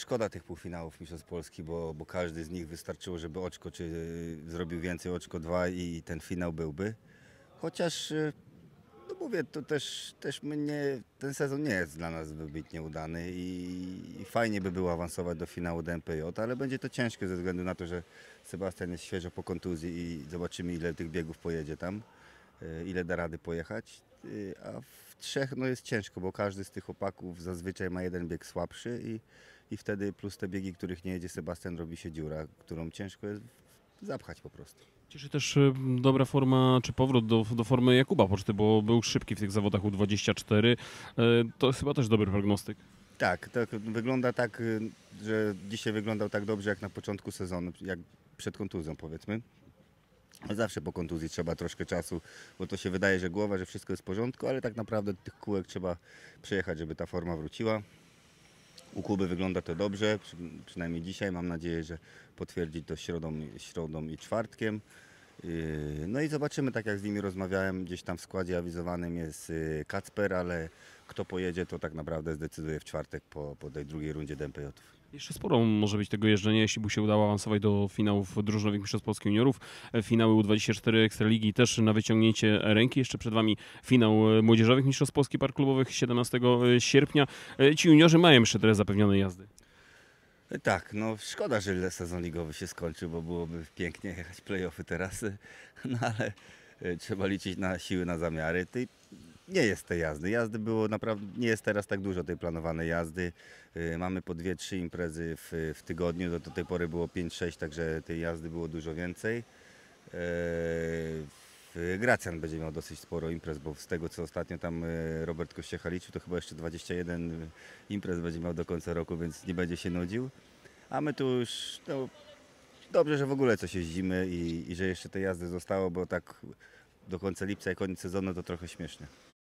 szkoda tych półfinałów Mistrzostw Polski, bo każdy z nich wystarczyło, żeby oczko, czy zrobił więcej, oczko dwa i ten finał byłby. Chociaż, no mówię, to też ten sezon nie jest dla nas wybitnie udany i fajnie by było awansować do finału DMPJ, ale będzie to ciężkie ze względu na to, że Sebastian jest świeżo po kontuzji i zobaczymy, ile tych biegów pojedzie tam, ile da rady pojechać. A w trzech no jest ciężko, bo każdy z tych chłopaków zazwyczaj ma jeden bieg słabszy i wtedy plus te biegi, których nie jedzie Sebastian, robi się dziura, którą ciężko jest zapchać po prostu. Cieszy też dobra forma, czy powrót do formy Jakuba Poczty, bo był szybki w tych zawodach U24. To jest chyba też dobry prognostyk. Tak, wygląda tak, że dzisiaj wyglądał tak dobrze jak na początku sezonu, jak przed kontuzją powiedzmy. Zawsze po kontuzji trzeba troszkę czasu, bo to się wydaje, że głowa, że wszystko jest w porządku, ale tak naprawdę tych kółek trzeba przejechać, żeby ta forma wróciła. U Kuby wygląda to dobrze, przynajmniej dzisiaj. Mam nadzieję, że potwierdzi to środą i czwartkiem. No i zobaczymy, tak jak z nimi rozmawiałem, gdzieś tam w składzie awizowanym jest Kacper, ale kto pojedzie, to tak naprawdę zdecyduje w czwartek po tej drugiej rundzie DMPJ-ów. Jeszcze sporo może być tego jeżdżenia, jeśli by się udało awansować do finałów drużynowych Mistrzostw Polski Juniorów. Finały U24 Ekstraligi też na wyciągnięcie ręki. Jeszcze przed Wami finał młodzieżowych Mistrzostw Polski Park Klubowych 17 sierpnia. Ci juniorzy mają jeszcze trochę zapewnionej jazdy. Tak, no szkoda, że sezon ligowy się skończył, bo byłoby pięknie jechać play-offy teraz, no ale trzeba liczyć na siły, na zamiary. Nie jest tej jazdy. Jazdy było naprawdę, nie jest teraz tak dużo tej planowanej jazdy. Mamy po 2-3 imprezy w tygodniu, do tej pory było 5-6, także tej jazdy było dużo więcej. Gracjan będzie miał dosyć sporo imprez, bo z tego co ostatnio tam Robert Kościecha liczył, to chyba jeszcze 21 imprez będzie miał do końca roku, więc nie będzie się nudził. A my tu już, no, dobrze, że w ogóle coś jeździmy i że jeszcze te jazdy zostało, bo tak do końca lipca i koniec sezonu to trochę śmieszne.